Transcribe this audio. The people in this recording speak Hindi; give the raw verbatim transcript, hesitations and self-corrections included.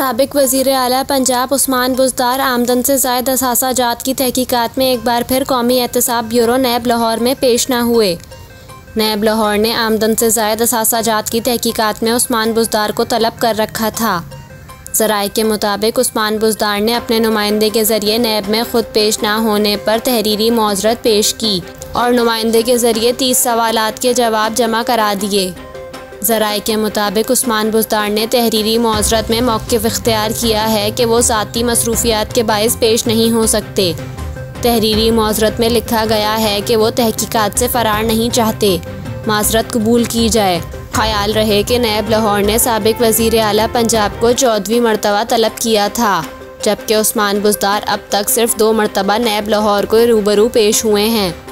साबिक वज़ीर आला पंजाब उस्मान बुज़दार आमदन से ज़ायद असासा जात की तहकीकात में एक बार फिर कौमी एहतसाब ब्यूरो नैब लाहौर में पेश न हुए। नैब लाहौर ने आमदन से ज़ायद असासा जात की तहकीकात में उस्मान बुज़दार को तलब कर रखा था। ज़राए के मुताबिक उस्मान बुज़दार ने अपने नुमाइंदे के ज़रिए नैब में खुद पेश ना होने पर तहरीरी मौज़रत पेश की और नुमाइंदे के ज़रिए तीस सवालात के जवाब जमा करा दिए। ज़राए के मुताबिक उस्मान बुज़दार ने तहरीरी मौज़रत में मौक़िफ़ इख्तियार किया है कि वो ज़ाती मसरूफ़ियात के बाइस पेश नहीं हो सकते। तहरीरी मौज़रत में लिखा गया है कि वो तहकीकात से फ़रार नहीं चाहते, माज़रत कबूल की जाए। ख़याल रहे कि नैब लाहौर ने साबिक वज़ीर आला पंजाब को चौदहवीं मरतबा तलब किया था, जबकि उस्मान बुज़दार अब तक सिर्फ दो मरतबा नैब लाहौर को रूबरू पेश हुए हैं।